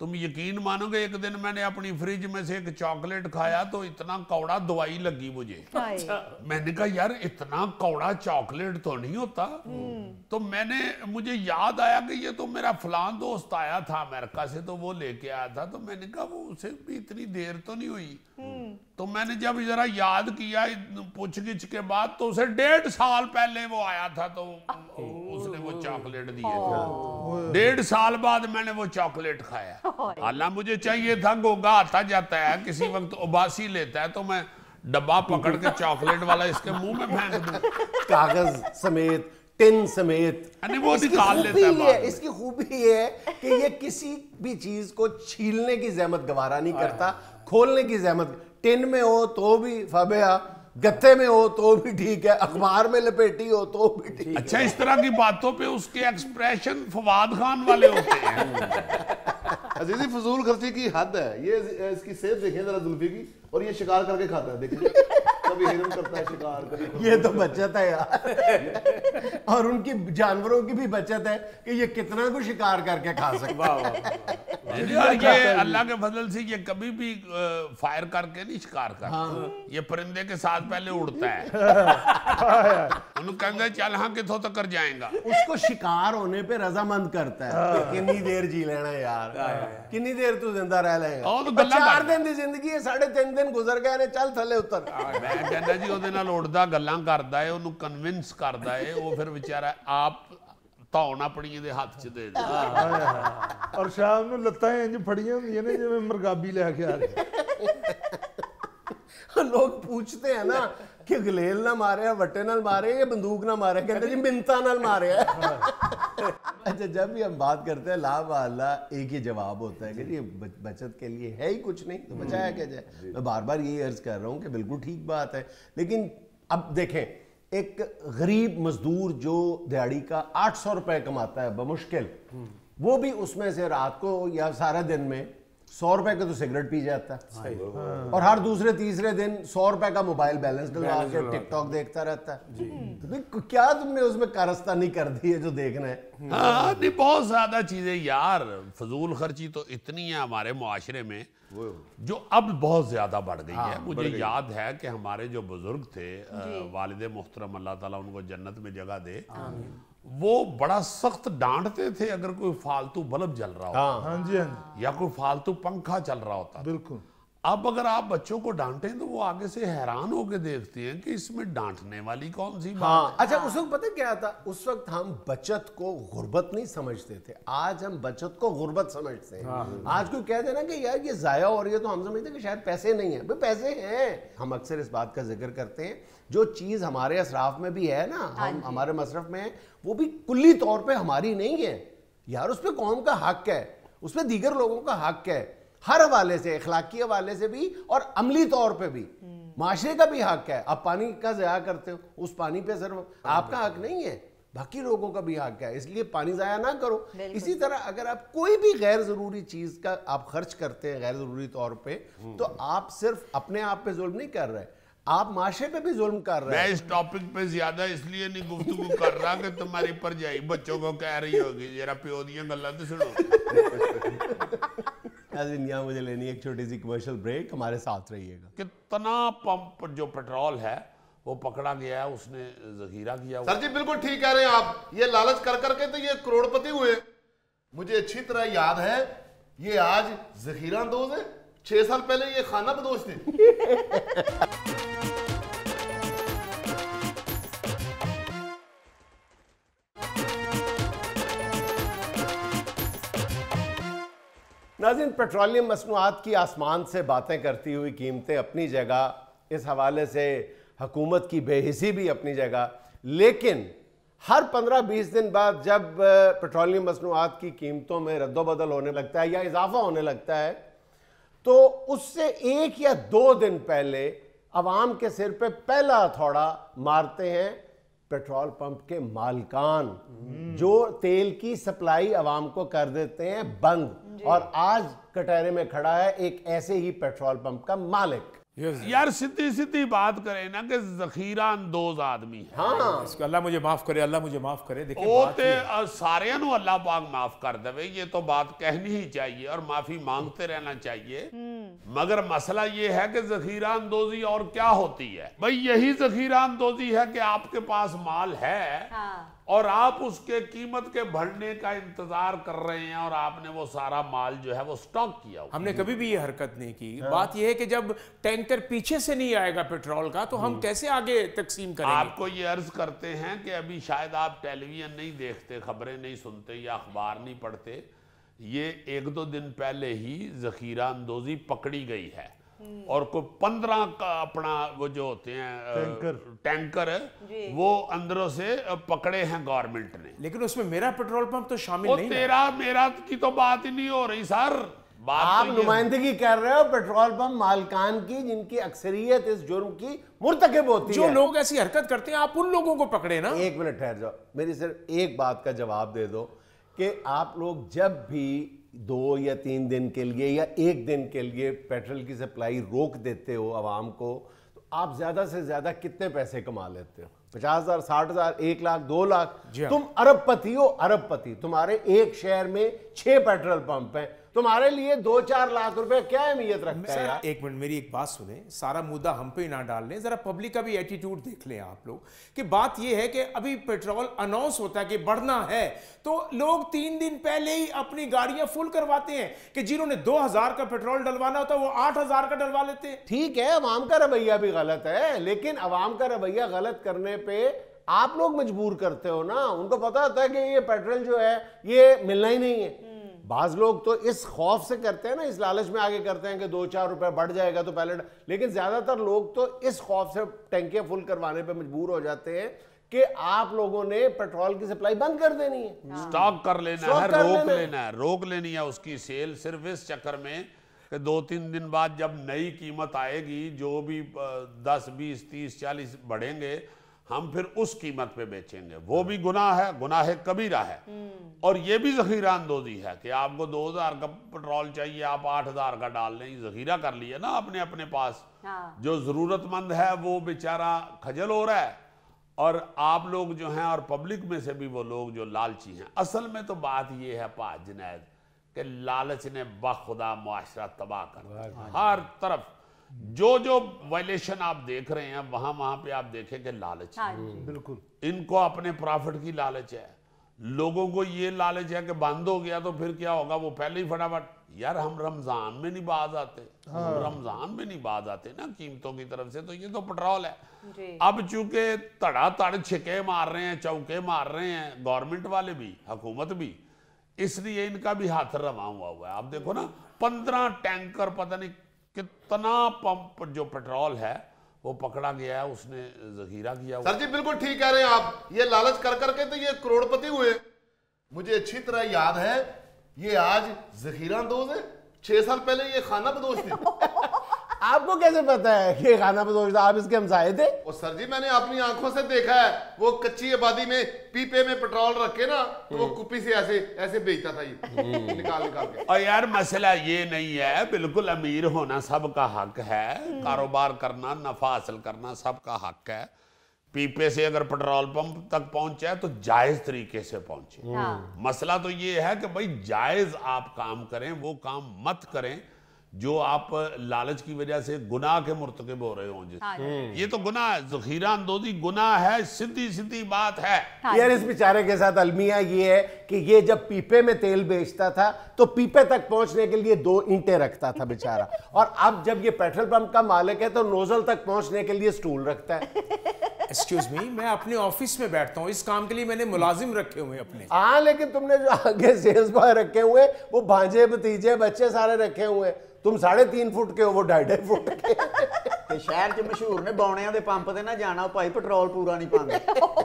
[SPEAKER 2] तुम यकीन मानोगे, एक दिन मैंने अपनी फ्रिज में से एक चॉकलेट खाया तो इतना कौड़ा दवाई लगी मुझे। मैंने कहा यार इतना कौड़ा चॉकलेट तो नहीं होता। तो मुझे याद आया कि ये तो मेरा फलान दोस्त आया था अमेरिका से, तो वो लेके आया था। तो मैंने कहा वो उसे भी इतनी देर तो नहीं हुई। तो मैंने जब जरा याद किया पूछगिछ के बाद, तो उसे 1.5 साल पहले वो आया था, तो उसने वो चॉकलेट दिए थे। 1.5 साल बाद मैंने वो चॉकलेट खाया। हालांकि मुझे चाहिए था, गोगा आता जाता है किसी वक्त उबासी लेता है तो मैं डब्बा पकड़ के चॉकलेट वाला इसके मुंह में फेंक दूं,
[SPEAKER 1] कागज समेत, टिन समेत।
[SPEAKER 2] वो निकाल लेता है।
[SPEAKER 1] इसकी खूबी ये है कि ये किसी भी चीज को छीलने की जहमत गवारा नहीं करता, खोलने की जहमत। टिन में हो तो भी फबेया, गत्ते में हो तो भी ठीक है, अखबार में लपेटी हो तो भी ठीक है।
[SPEAKER 2] अच्छा, इस तरह की बातों पे उसके एक्सप्रेशन फवाद खान वाले होते हैं।
[SPEAKER 4] अजीजी, फजूल खर्ची की हद है। ये इसकी सेहत देखें जरा जुल्फी की, और ये शिकार करके खाता है, देखिए कभी हिरन करता है शिकार, कभी
[SPEAKER 1] ये तो बचत है यार। और उनकी जानवरों की भी बचत है कि ये कितना कुछ शिकार करके खा सकता है।
[SPEAKER 2] ये अल्लाह के फजल से ये कभी भी फायर करके नहीं शिकार करता। ये परिंदे के साथ पहले उड़ता है, उन्हें कहते चल हाँ कितों तक कर जाएगा।
[SPEAKER 1] उसको शिकार होने पे रजामंद करता है। कितनी देर जी लेना यार, कितनी देर तू जिंदा रह लेगा। 4 दिन की जिंदगी है, 3.5 दिन गुजर गए ने, चल थले उतर।
[SPEAKER 2] मैं कहना जी ਉਹਦੇ ਨਾਲ ਉੜਦਾ ਗੱਲਾਂ ਕਰਦਾ ਹੈ, ਉਹਨੂੰ ਕਨਵਿੰਸ ਕਰਦਾ ਹੈ, ਉਹ ਫਿਰ ਵਿਚਾਰਾ ਆਪ ਧੌਣ ਆਪਣੀ ਦੇ ਹੱਥ 'ਚ ਦੇ ਦਿੰਦਾ।
[SPEAKER 6] ਔਰ ਸ਼ਾਮ ਨੂੰ ਲੱਤਾਂ ਇੰਜ ਫੜੀਆਂ ਹੁੰਦੀਆਂ ਨੇ ਜਿਵੇਂ ਮਰਗਾਬੀ ਲੈ ਕੇ ਆ ਰਹੇ।
[SPEAKER 1] लोग पूछते हैं ना कि गलेल ना मारे, वट्टे नाल मारे या बंदूक ना मारे, कहते जी मिन्नतां नाल मारे। अच्छा, जब भी हम बात करते हैं ला वाला, एक ही जवाब होता है कि जी बचत के लिए है ही कुछ नहीं तो बचाया क्या जाए। मैं बार बार यही अर्ज कर रहा हूँ कि बिल्कुल ठीक बात है। लेकिन अब देखें, एक गरीब मजदूर जो दिहाड़ी का 800 रुपए कमाता है बमुश्किल, वो भी उसमें से रात को या सारा दिन में 100 रुपए का तो सिगरेट पी जाता है, और हर दूसरे तीसरे दिन 100 रुपए का मोबाइल बैलेंस डलवा के टिकटॉक देखता रहता है। तो क्या तुमने उसमें कारस्तानी कर दी है जो देखना है?
[SPEAKER 2] हाँ, नहीं, बहुत ज्यादा चीजें यार, फजूल खर्ची तो इतनी है हमारे मुआशरे में जो अब बहुत ज्यादा बढ़ गई है। मुझे याद है कि हमारे जो बुजुर्ग थे, वालिद मोहतरम अल्लाह ताला उनको जन्नत में जगह दे, वो बड़ा सख्त डांटते थे अगर कोई फालतू बल्ब जल रहा होता।
[SPEAKER 6] हाँ जी, हाँ जी,
[SPEAKER 2] या कोई फालतू पंखा चल रहा होता।
[SPEAKER 6] बिल्कुल।
[SPEAKER 2] अब अगर आप बच्चों को डांटें तो वो आगे से हैरान होकर देखते हैं कि इसमें डांटने वाली कौन सी बात है।
[SPEAKER 1] अच्छा, उस वक्त पता क्या था? उस वक्त हम बचत को गुर्बत नहीं समझते थे, आज हम बचत को गुर्बत समझते हैं। आज कोई कह देना कि यार ये जाया हो रही है तो हम समझते हैं कि शायद पैसे नहीं है। भाई पैसे हैं। हम अक्सर इस बात का जिक्र करते हैं, जो चीज हमारे असराफ में भी है ना, हम हमारे मसरफ में है, वो भी कुल्ली तौर पे हमारी नहीं है यार। उस पर कौम का हक है, उस पर दीगर लोगों का हक है, हर हवाले से, अखलाकी हवाले से भी और अमली तौर पे भी माशरे का भी हक है। आप पानी का ज़ाया करते हो, उस पानी पे सिर्फ आपका हक नहीं है, बाकी लोगों का भी हक है, इसलिए पानी ज़ाया ना करो। इसी तरह अगर आप कोई भी गैर ज़रूरी चीज़ का आप खर्च करते हैं गैर ज़रूरी तौर पे, तो आप सिर्फ अपने आप पे जुल्म नहीं कर रहे, आप माशरे पे भी जुल्म कर रहे हैं।
[SPEAKER 2] मैं इस टॉपिक पे ज्यादा इसलिए नहीं गुफ्तगू कर रहा कि तुम्हारी परजाई बच्चों को कह रही होगी जरा प्यो दियां गल्लां तो सुनो।
[SPEAKER 1] यहाँ मुझे लेनी एक छोटी सी कमर्शियल ब्रेक, हमारे साथ रहिएगा।
[SPEAKER 2] कितना पंप जो पेट्रोल है वो पकड़ा गया है, उसने जखीरा किया।
[SPEAKER 4] सर जी बिल्कुल ठीक कह रहे हैं आप। ये लालच कर करके तो ये करोड़पति हुए। मुझे अच्छी तरह याद है, ये आज जखीरा अंदोज है, 6 साल पहले ये खाना बदोश थे।
[SPEAKER 1] नाज़रीन, पेट्रोलियम मसनूआत की आसमान से बातें करती हुई कीमतें अपनी जगह, इस हवाले से हुकूमत की बेहिसी भी अपनी जगह, लेकिन हर 15-20 दिन बाद जब पेट्रोलियम मसनूआत की कीमतों में रद्दोबदल होने लगता है या इजाफा होने लगता है, तो उससे 1 या 2 दिन पहले अवाम के सिर पे पहला हथौड़ा मारते हैं पेट्रोल पंप के मालिकान, जो तेल की सप्लाई अवाम को कर देते हैं बंद। और आज कटहरे में खड़ा है एक ऐसे ही पेट्रोल पंप का मालिक।
[SPEAKER 2] यार सीधी सीधी बात करें ना कि जखीरा अंदोज आदमी है।
[SPEAKER 1] हाँ,
[SPEAKER 7] इसको अल्लाह मुझे माफ करे, अल्लाह मुझे माफ करे। देखिए
[SPEAKER 2] वो
[SPEAKER 7] बात
[SPEAKER 2] ते
[SPEAKER 7] ये है।
[SPEAKER 2] सारे नु अल्लाह पाक माफ कर देवे, ये तो बात कहनी ही चाहिए और माफी मांगते रहना चाहिए। मगर मसला ये है कि जखीरा अंदोजी और क्या होती है भाई? यही जखीरा अंदोजी है कि आपके पास माल है और आप उसके कीमत के बढ़ने का इंतजार कर रहे हैं और आपने वो सारा माल जो है वो स्टॉक किया हुआ।
[SPEAKER 7] हमने कभी भी ये हरकत नहीं की। बात ये है कि जब टैंकर पीछे से नहीं आएगा पेट्रोल का तो हम कैसे आगे तकसीम करेंगे?
[SPEAKER 2] आपको ये अर्ज करते हैं कि अभी शायद आप टेलीविजन नहीं देखते, खबरें नहीं सुनते या अखबार नहीं पढ़ते। ये 1-2 दिन पहले ही जखीरा अंदोजी पकड़ी गई है और कोई 15 का अपना वो जो होते हैं टैंकर वो अंदरों से पकड़े हैं गवर्नमेंट ने।
[SPEAKER 7] लेकिन उसमें मेरा पेट्रोल पंप तो शामिल
[SPEAKER 2] वो
[SPEAKER 7] नहीं है।
[SPEAKER 2] तेरा मेरा की तो बात ही नहीं हो रही सर। बात
[SPEAKER 1] आप
[SPEAKER 2] तो ये-
[SPEAKER 1] नुमाइंदगी कर रहे हो पेट्रोल पंप मालकान की, जिनकी अक्सरियत इस जुर्म की मुर्तकिब होती
[SPEAKER 7] जो
[SPEAKER 1] है।
[SPEAKER 7] लोग ऐसी हरकत करते हैं आप उन लोगों को पकड़े ना।
[SPEAKER 1] एक मिनट ठहर जाओ, मेरी सिर्फ एक बात का जवाब दे दो कि आप लोग जब भी 2 या 3 दिन के लिए या 1 दिन के लिए पेट्रोल की सप्लाई रोक देते हो आवाम को, तो आप ज्यादा से ज्यादा कितने पैसे कमा लेते हो? 50,000, 60,000, 1 लाख, 2 लाख?
[SPEAKER 7] जी हाँ।
[SPEAKER 1] तुम अरबपति हो, अरबपति। तुम्हारे एक शहर में 6 पेट्रोल पंप हैं, तुम्हारे लिए 2-4 लाख रुपए क्या अहमियत रखता है यार?
[SPEAKER 7] सर एक मिनट मेरी एक बात सुने, सारा मुद्दा हम पे ही ना डाल लें, जरा पब्लिक का भी एटीट्यूड देख लें आप लोग। कि बात ये है कि अभी पेट्रोल अनाउंस होता है कि बढ़ना है तो लोग 3 दिन पहले ही अपनी गाड़ियां फुल करवाते हैं कि जिन्होंने 2,000 का पेट्रोल डलवाना होता है वो 8,000 का डलवा लेते हैं।
[SPEAKER 1] ठीक है, अवाम का रवैया भी गलत है, लेकिन अवाम का रवैया गलत करने पे आप लोग मजबूर करते हो ना। उनको पता होता है कि ये पेट्रोल जो है ये मिलना ही नहीं है। बाज लोग तो इस खौफ से करते हैं ना, इस लालच में आगे करते हैं कि 2-4 रुपए बढ़ जाएगा तो पहले, लेकिन ज्यादातर लोग तो इस खौफ से टैंकियां फुल करवाने पे मजबूर हो जाते हैं कि आप लोगों ने पेट्रोल की सप्लाई बंद कर देनी है,
[SPEAKER 2] स्टॉक कर लेना
[SPEAKER 1] स्टॉक
[SPEAKER 2] है,
[SPEAKER 1] कर
[SPEAKER 2] रोक
[SPEAKER 1] लेना है।
[SPEAKER 2] लेना है, रोक लेनी है उसकी सेल, सिर्फ इस चक्कर में कि 2-3 दिन बाद जब नई कीमत आएगी, जो भी 10, 20, 30, 40 बढ़ेंगे, हम फिर उस कीमत पे बेचेंगे। वो भी गुनाह है, गुनाह कबीरा है। और ये भी जखीरा अंदोजी है कि आपको 2,000 का पेट्रोल चाहिए, आप 8,000 का डाल लें, जखीरा कर लिया ना आपने अपने पास। जो जरूरतमंद है वो बेचारा खजल हो रहा है और आप लोग जो हैं और पब्लिक में से भी वो लोग जो लालची हैं। असल में तो बात ये है पाज जुनैद कि लालच ने बाखुदा मुआशरा तबाह कर दिया। हर तरफ जो वायलेशन आप देख रहे हैं वहां पे आप देखें कि लालच है।
[SPEAKER 6] बिल्कुल
[SPEAKER 2] इनको अपने प्रॉफिट की लालच है, लोगों को ये लालच है कि बंद हो गया तो फिर क्या होगा, वो पहले ही फटाफट। यार हम रमजान में नहीं बाज आते, हम रमजान में नहीं बाज आते ना कीमतों की तरफ से, तो ये तो पेट्रोल है। अब चूंकि धड़ाधड़ छिके मार रहे हैं, चौके मार रहे हैं गवर्नमेंट वाले भी, हुकूमत भी, इसलिए इनका भी हाथ रवा हुआ है। आप देखो ना 15 टैंकर, पता नहीं कितना पंप जो पेट्रोल है वो पकड़ा गया है, उसने जखीरा किया हुआ।
[SPEAKER 4] सर जी बिल्कुल ठीक कह रहे हैं आप। ये लालच कर करके तो ये करोड़पति हुए। मुझे अच्छी तरह याद है, ये आज जखीरा अंदोज है, 6 साल पहले ये खाना बदोश थी।
[SPEAKER 1] आपको कैसे पता है कि खाना बदोश था? आप इसके हमसाए थे?
[SPEAKER 4] और सर जी मैंने अपनी आंखों से देखा है, वो कच्ची आबादी में पीपे में पेट्रोल रखे ना तो वो कुप्पी से ऐसे ऐसे बेचता था ये निकाल निकाल के।
[SPEAKER 2] और यार मसला ये नहीं है, बिल्कुल अमीर होना सबका हक है, कारोबार करना, नफा हासिल करना सबका हक है। पीपे से अगर पेट्रोल पंप तक पहुंचे तो जायज तरीके से पहुंचे। मसला तो ये है कि भाई जायज आप काम करें, वो काम मत करें जो आप लालच की वजह से गुनाह के मुर्तकिब हो रहे हों। ये तो गुनाह है, जखीरा अंदोजी गुनाह है, सीधी सीधी बात है।
[SPEAKER 1] यार इस बेचारे के साथ अलमिया ये है कि ये जब पीपे में तेल बेचता था तो पीपे तक पहुंचने के लिए 2 ईंटें रखता था बेचारा, और अब जब ये पेट्रोल पंप का मालिक है तो नोजल तक पहुंचने के लिए स्टूल रखता है।
[SPEAKER 7] एक्सक्यूज मी, मैं अपने ऑफिस में बैठता हूँ, इस काम के लिए मैंने मुलाजिम रखे हुए अपने।
[SPEAKER 1] हाँ, लेकिन तुमने जो आगे सेल्स बॉय रखे हुए, वो भांजे भतीजे बच्चे सारे रखे हुए। तुम 3.5 फुट के हो, वो 2.5 फुट के।
[SPEAKER 5] ਤੇ ਸ਼ਹਿਰ 'ਚ ਮਸ਼ਹੂਰ ਨੇ ਬੌਣਿਆਂ ਦੇ ਪੰਪ ਤੇ ਨਾ ਜਾਣਾ, ਭਾਈ ਪੈਟਰੋਲ ਪੂਰਾ ਨਹੀਂ ਪਾਉਂਦੇ।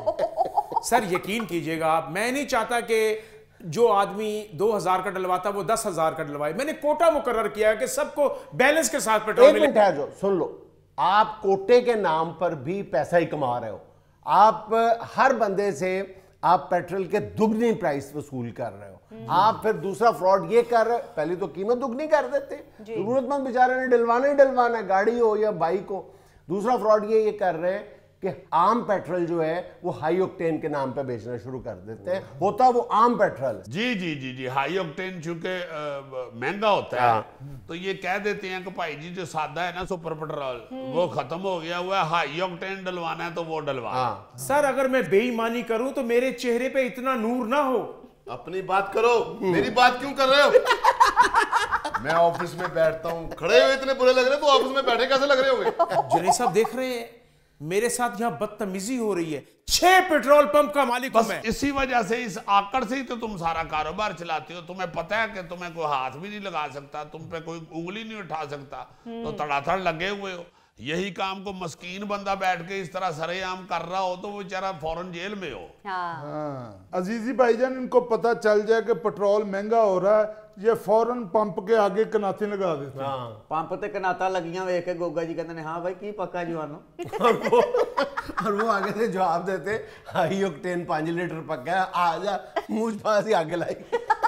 [SPEAKER 7] सर यकीन कीजिएगा आप, मैं नहीं चाहता कि जो आदमी 2,000 का डलवाता वो 10,000 का डलवाए। मैंने कोटा मुकर्रर किया है कि सबको बैलेंस के साथ पेट्रोल
[SPEAKER 1] एक
[SPEAKER 7] मिले।
[SPEAKER 1] मिनट ठहर जाओ, सुन लो, आप कोटे के नाम पर भी पैसा ही कमा रहे हो। आप हर बंदे से आप पेट्रोल के दुगनी प्राइस वसूल कर रहे हो। आप फिर दूसरा फ्रॉड ये कर रहे हो, पहले तो कीमत दुगनी कर देते, जरूरतमंद बेचारे ने डलवाना ही डलवाना है, गाड़ी हो या बाइक हो। दूसरा फ्रॉड ये कर रहे हैं कि आम पेट्रोल जो है वो हाई ऑक्टेन के नाम पे बेचना शुरू कर देते हैं, होता वो आम पेट्रोल है।
[SPEAKER 2] जी जी जी जी, हाई ऑक्टेन चूंकि महंगा होता है तो ये कह देते हैं कि भाई जी जो सादा है ना सुपर पेट्रोल वो खत्म हो गया हुआ है, हाई ऑक्टेन डलवाना है तो वो डलवा।
[SPEAKER 7] सर अगर मैं बेईमानी करूं तो मेरे चेहरे पे इतना नूर ना हो।
[SPEAKER 4] अपनी बात करो, मेरी बात क्यों कर रहे हो? मैं ऑफिस में बैठता हूँ, खड़े हुए इतने बुरे लग रहे, तो ऑफिस में बैठे कैसे लग रहे होंगे?
[SPEAKER 7] जुनेद साहब देख रहे हैं मेरे साथ यहाँ बदतमीजी हो रही है। 6 पेट्रोल पंप का मालिक हूं
[SPEAKER 2] बस
[SPEAKER 7] मैं।
[SPEAKER 2] इसी वजह से, इस आकड़ से ही तो तुम सारा कारोबार चलाते हो। तुम्हें पता है कि तुम्हें कोई हाथ भी नहीं लगा सकता, तुम पे कोई उंगली नहीं उठा सकता, तो तड़ातड़ लगे हुए हो। यही काम को मस्कीन बंदा बैठ के इस तरह सरेआम कर रहा हो तो वो बेचारा फौरन जेल में हो।
[SPEAKER 6] हाँ, अजीजी भाईजान इनको पता चल जाए कि पेट्रोल महंगा हो रहा है, ये फौरन पंप के आगे कनाते लगा देते हैं।
[SPEAKER 5] पंप ते कनाता लगियां वेख के गोगा जी कहते हैं हाँ भाई की पक्का जवानो।
[SPEAKER 1] और वो आगे से जवाब देते हाई ऑक्टेन 5 लीटर पक्का है, आ जा मुझ पास ही आगे लाई।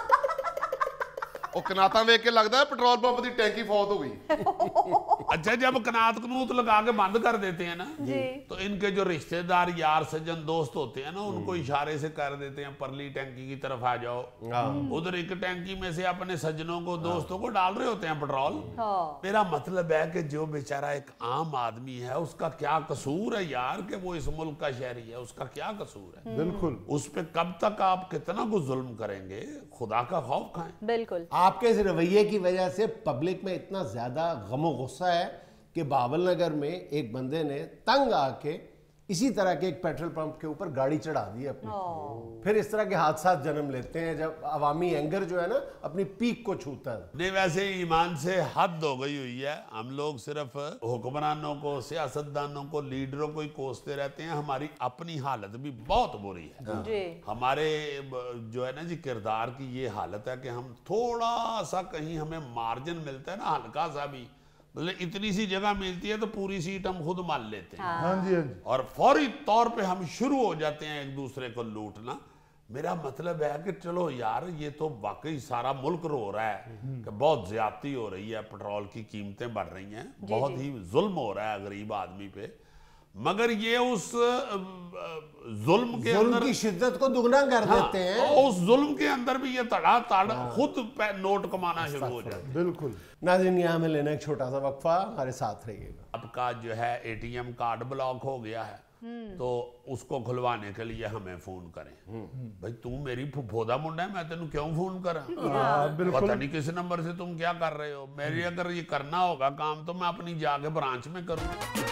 [SPEAKER 4] ਉਹ ਕਨਾਤਾ ਵੇਖ ਕੇ ਲੱਗਦਾ ਪੈਟਰੋਲ ਪੰਪ ਦੀ ਟੈਂਕੀ फौत हो गई।
[SPEAKER 2] अच्छा, जब कनात कनूत लगा के बंद कर देते हैं ना तो इनके जो रिश्तेदार यार सज्जन दोस्त होते हैं ना उनको इशारे से कर देते हैं परली टैंकी की तरफ आ जाओ। उधर एक टैंकी में से अपने सज्जनों को दोस्तों को डाल रहे होते हैं पेट्रोल। मेरा मतलब है कि जो बेचारा एक आम आदमी है उसका क्या कसूर है यार कि वो इस मुल्क का शहरी है, उसका क्या कसूर है?
[SPEAKER 6] बिल्कुल।
[SPEAKER 2] उस पे कब तक आप कितना कुछ जुल्म करेंगे? खुदा का खौफ खाएं।
[SPEAKER 8] बिल्कुल।
[SPEAKER 1] आपके इस रवैये की वजह से पब्लिक में इतना ज्यादा गमो गुस्सा है कि बावल नगर में एक बंदे ने तंग आके इसी तरह के एक पेट्रोल पंप के ऊपर गाड़ी चढ़ा दी अपनी। फिर इस तरह के हादसा जन्म लेते हैं जब अवामी एंगर जो है ना अपनी पीक को छूता है।
[SPEAKER 2] नहीं, वैसे ईमान से हद हो गई हुई है। हम लोग सिर्फ हुक्मरानों को, सियासतदानों को, लीडरों को ही कोसते रहते हैं। हमारी अपनी हालत भी बहुत बुरी है।
[SPEAKER 8] जी।
[SPEAKER 2] हमारे जो है ना जी किरदार की ये हालत है कि हम थोड़ा सा कहीं हमें मार्जिन मिलता है ना, हल्का सा भी, मतलब इतनी सी जगह मिलती है तो पूरी सीट हम खुद मान लेते हैं।
[SPEAKER 6] हाँ जी, हाँ जी।
[SPEAKER 2] और फौरी तौर पे हम शुरू हो जाते हैं एक दूसरे को लूटना। मेरा मतलब है कि चलो यार ये तो वाकई सारा मुल्क रो रहा है कि बहुत ज्यादती हो रही है, पेट्रोल की कीमतें बढ़ रही हैं, बहुत ही जुल्म हो रहा है गरीब आदमी पे, मगर ये उस जुल्म के अंदर
[SPEAKER 1] की शिद्दत को दुगना कर देते हैं।
[SPEAKER 2] उस जुल्म के अंदर भी ये तड़ातड़ खुद नोट कमाना शुरू हो जाते हैं।
[SPEAKER 6] बिल्कुल।
[SPEAKER 1] नाज़रीन, यहाँ में लेना एक छोटा सा वक्फा, हमारे साथ रहिएगा।
[SPEAKER 2] आपका जो है एटीएम कार्ड ब्लॉक हो गया है तो उसको खुलवाने के लिए हमें फोन करें। भाई तू मेरी फुफोदा मुंडा है, मैं तेन क्यों फोन करा? पता नहीं किस नंबर से तुम क्या कर रहे हो। मेरी अगर ये करना होगा काम तो मैं अपनी जाके ब्रांच में करूँ।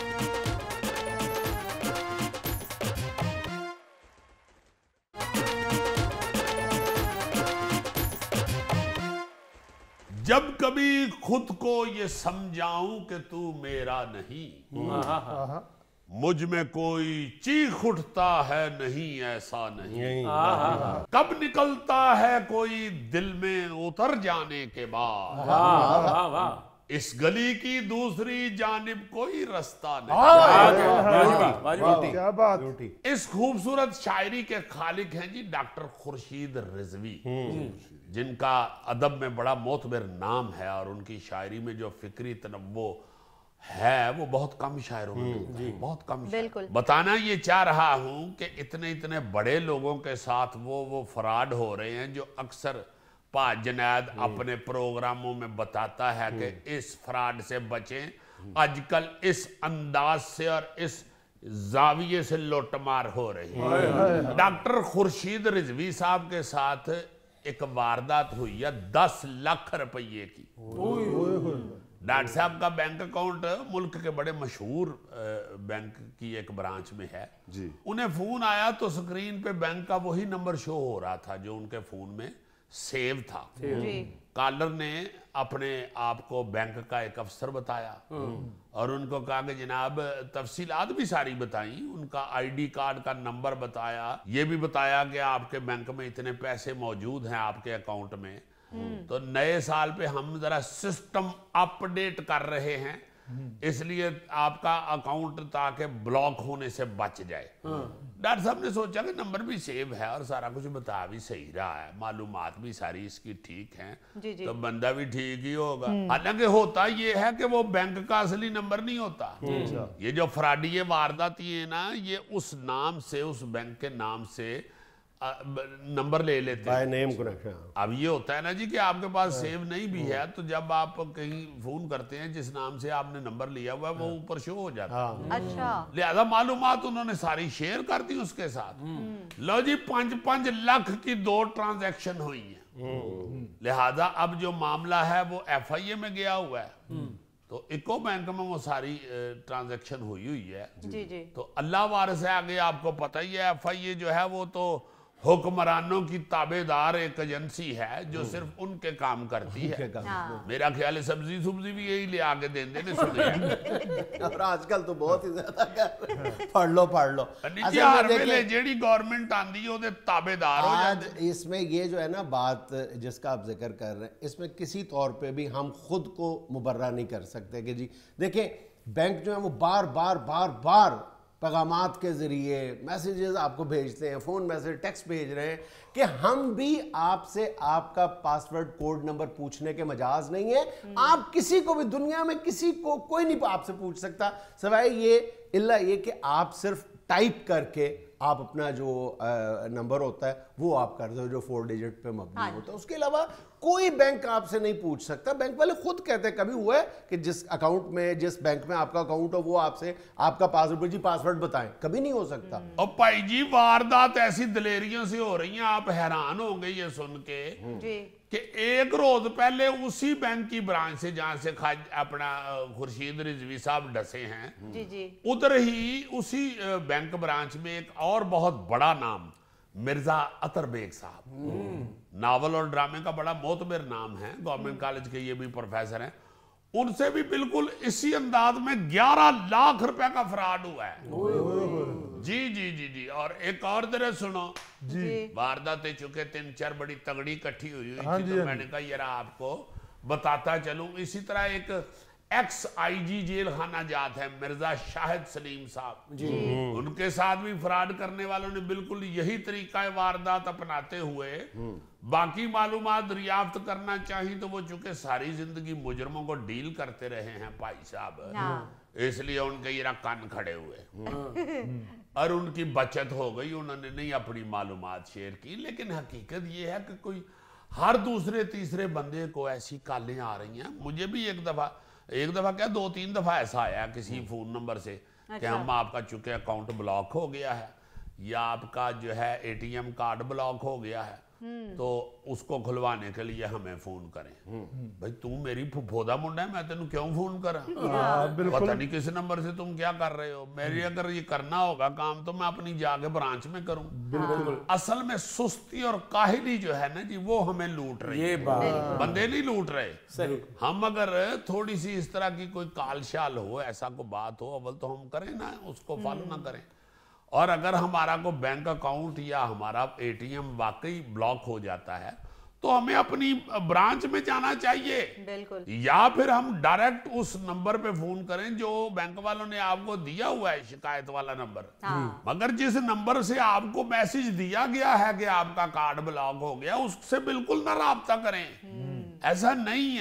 [SPEAKER 2] जब कभी खुद को ये समझाऊं कि तू मेरा नहीं, मुझ में कोई चीख उठता है नहीं ऐसा नहीं, कब निकलता है कोई दिल में उतर जाने के बाद, इस गली की दूसरी जानिब कोई रास्ता नहीं।
[SPEAKER 6] क्या बात।
[SPEAKER 2] इस खूबसूरत शायरी के खालिक हैं जी डॉक्टर खुर्शीद रिजवी, जिनका अदब में बड़ा मोतबर नाम है और उनकी शायरी में जो फिक्री तनव्वो है वो बहुत कम शायरों में मिलता है, बहुत कम।
[SPEAKER 8] बिल्कुल।
[SPEAKER 2] बताना ये चाह रहा हूं कि इतने इतने बड़े लोगों के साथ वो फ्रॉड हो रहे हैं जो अक्सर पा जनाद अपने प्रोग्रामों में बताता है कि इस फ्रॉड से बचें। आजकल इस अंदाज से और इस जाविये से लूटमार हो रही है। डॉक्टर खुर्शीद रिजवी साहब के साथ एक वारदात हुई है 10 लाख रुपये की। डॉक्टर साहब का बैंक अकाउंट मुल्क के बड़े मशहूर बैंक की एक ब्रांच में है जी। उन्हें फोन आया तो स्क्रीन पे बैंक का वही नंबर शो हो रहा था जो उनके फोन में सेव था। कॉलर ने अपने आप को बैंक का एक अफसर बताया और उनको कहा कि जनाब तफसीलात भी सारी बताई, उनका आईडी कार्ड का नंबर बताया, ये भी बताया कि आपके बैंक में इतने पैसे मौजूद हैं आपके अकाउंट में, तो नए साल पे हम जरा सिस्टम अपडेट कर रहे हैं इसलिए आपका अकाउंट ताकि ब्लॉक होने से बच जाए। डॉक्टर साहब ने सोचा कि नंबर भी सेव है और सारा कुछ बता भी सही रहा है, मालूमात भी सारी इसकी ठीक हैं, तो बंदा भी ठीक ही होगा। हालांकि होता ये है कि वो बैंक का असली नंबर नहीं होता। ये जो फ्रॉडी ये वारदाती है ना, ये उस नाम से, उस बैंक के नाम से नंबर ले लेते हैं,
[SPEAKER 1] नेम कनेक्शन।
[SPEAKER 2] अब ये होता है ना जी कि आपके पास सेव नहीं भी है, तो जब आप कहीं फोन करते हैं जिस नाम से आपने नंबर लिया हुआ है वो ऊपर शो हो जाता है।
[SPEAKER 8] अच्छा,
[SPEAKER 2] लिहाजा मालूमात उन्होंने सारी शेयर कर दी उसके साथ। लो जी 5-5 लाख की 2 ट्रांजैक्शन हुई है। लिहाजा अब जो मामला है वो FIA में गया हुआ है, तो इको बैंक में वो सारी ट्रांजैक्शन हुई है।
[SPEAKER 8] जी जी।
[SPEAKER 2] तो अल्लाह वारिस है, आगे आपको पता ही है FIA जो है वो तो हुक्मरानों की ताबेदार एक एजेंसी है जो सिर्फ उनके काम करती है। मेरा ख्याल है सब्जी सुब्जी भी यही ले आके देंदे ने सुने
[SPEAKER 1] और आजकल तो बहुत ही ज्यादा पढ़ लो
[SPEAKER 2] नीचे हर वेले जेडी गवर्नमेंट आंदी है ओदे ताबेदार हो
[SPEAKER 1] आज इसमें ये जो है ना बात जिसका आप जिक्र कर रहे हैं, इसमें किसी तौर पे भी हम खुद को मुबर्रा नहीं कर सकते कि जी देखें बैंक जो है वो बार बार पैगामात के ज़रिए मैसेजेस आपको भेजते हैं, फ़ोन मैसेज, टेक्स्ट भेज रहे हैं कि हम भी आपसे आपका पासवर्ड कोड नंबर पूछने के मजाज नहीं है। आप किसी को भी दुनिया में किसी को कोई नहीं आपसे पूछ सकता सिवाय ये इल्ला ये कि आप सिर्फ टाइप करके आप अपना जो नंबर होता है वो आप कर दो जो 4 डिजिट पे मबनी होता है। उसके अलावा कोई बैंक आपसे नहीं पूछ सकता। बैंक वाले खुद कहते हैं, कभी हुआ है कि जिस अकाउंट में, जिस बैंक में आपका अकाउंट हो वो आपसे आपका पासवर्ड जी पासवर्ड बताएं? कभी नहीं हो सकता।
[SPEAKER 2] और भाई जी वारदात ऐसी दलेरियों से हो रही हैं, आप हैरान होंगे ये सुन के कि एक रोज पहले उसी बैंक की ब्रांच से जहां से अपना खुर्शीद रिजवी साहब डसे हैं,
[SPEAKER 8] जी जी,
[SPEAKER 2] उधर ही उसी बैंक ब्रांच में एक और बहुत बड़ा नाम मिर्जा अतर बेग साहब, नावल और ड्रामे का बड़ा मोतबर नाम है, गवर्नमेंट कॉलेज के ये भी प्रोफेसर हैं, उनसे भी बिल्कुल इसी अंदाज में 11 लाख रुपए का फ्रॉड हुआ है। जी जी जी जी। और एक और तरह सुनो
[SPEAKER 6] जी,
[SPEAKER 2] वारदातें चुके 3-4 बड़ी तगड़ी इकट्ठी हुई थी, तो मैंने कहा यार आपको बताता चलूं। इसी तरह एक ex-IG जेल खाना जात है मिर्जा शाहिद सलीम साहब जी, उनके साथ भी फ्रॉड करने वालों ने बिल्कुल यही तरीका वारदात अपनाते हुए बाकी मालूमात दरियाफ्त करना चाहिए, तो वो चूंकि सारी जिंदगी मुजरमों को डील करते रहे हैं भाई साहब, इसलिए उनके ये कान खड़े हुए और उनकी बचत हो गई, उन्होंने नहीं अपनी मालूमात शेयर की। लेकिन हकीकत ये है कि कोई हर दूसरे तीसरे बंदे को ऐसी कालें आ रही हैं। मुझे भी एक दफा क्या 2-3 दफा ऐसा आया किसी फोन नंबर से कि हम आपका चूंकि अकाउंट ब्लॉक हो गया है या आपका जो है ATM कार्ड ब्लॉक हो गया है, तो उसको खुलवाने के लिए हमें फोन करें। भाई तू मेरी फुफोदा मुंडा है, मैं तेन क्यों फोन करा? पता नहीं किस नंबर से तुम क्या कर रहे हो। मेरी अगर ये करना होगा काम तो मैं अपनी जाके ब्रांच में करूं। असल में सुस्ती और काहिली जो है ना जी वो हमें लूट रही है, बंदे नहीं लूट रहे। हम अगर थोड़ी सी इस तरह की कोई काल शाल हो, ऐसा कोई बात हो, अव्वल तो हम करें ना, उसको फॉलो ना करें। और अगर हमारा को बैंक अकाउंट या हमारा ATM वाकई ब्लॉक हो जाता है तो हमें अपनी ब्रांच में जाना चाहिए,
[SPEAKER 8] बिल्कुल,
[SPEAKER 2] या फिर हम डायरेक्ट उस नंबर पे फोन करें जो बैंक वालों ने आपको दिया हुआ है, शिकायत वाला नंबर। मगर जिस नंबर से आपको मैसेज दिया गया है कि आपका कार्ड ब्लॉक हो गया, उससे बिल्कुल ना राब्ता करें। ऐसा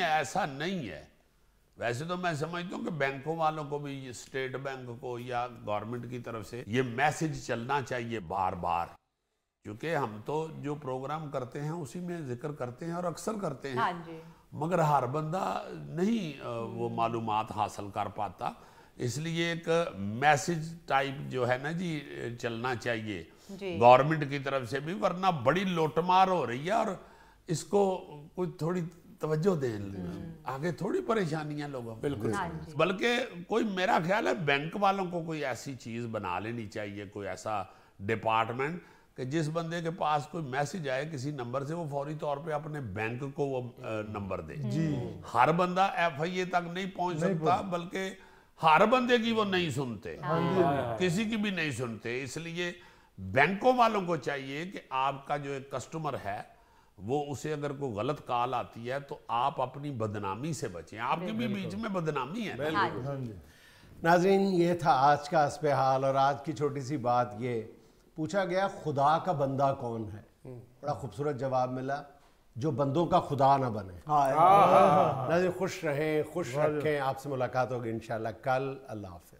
[SPEAKER 2] नहीं है। वैसे तो मैं समझता हूँ कि बैंकों वालों को भी, स्टेट बैंक को या गवर्नमेंट की तरफ से ये मैसेज चलना चाहिए बार बार, क्योंकि हम तो जो प्रोग्राम करते हैं उसी में जिक्र करते हैं और अक्सर करते हैं। मगर हर बंदा नहीं वो मालूमात हासिल कर पाता, इसलिए एक मैसेज टाइप जो है ना जी चलना चाहिए गवर्नमेंट की तरफ से भी, वरना बड़ी लूटमार हो रही है और इसको कोई थोड़ी तवज्जो दें, आगे थोड़ी परेशानियां लोगों को। बिल्कुल, बल्कि कोई, मेरा ख्याल है बैंक वालों को कोई ऐसी चीज बना लेनी चाहिए, कोई ऐसा डिपार्टमेंट कि जिस बंदे के पास कोई मैसेज आए किसी नंबर से, वो फौरी तौर पे अपने बैंक को वो नंबर दे। जी, हर बंदा FIA तक नहीं पहुंच सकता, बल्कि हर बंदे की वो नहीं सुनते, किसी की भी नहीं सुनते। इसलिए बैंकों वालों को चाहिए कि आपका जो एक कस्टमर है वो, उसे अगर कोई गलत कॉल आती है तो आप अपनी बदनामी से बचें, आपके भी बीच में बदनामी है।
[SPEAKER 1] नाज़रीन, ये था आज का अस्पे हाल, और आज की छोटी सी बात ये पूछा गया खुदा का बंदा कौन है, बड़ा खूबसूरत जवाब मिला, जो बंदों का खुदा ना बने। नाज़रीन खुश रहें, खुश रखें, आपसे मुलाकात होगी इंशाल्लाह कल। अल्लाह हाफ़िज़।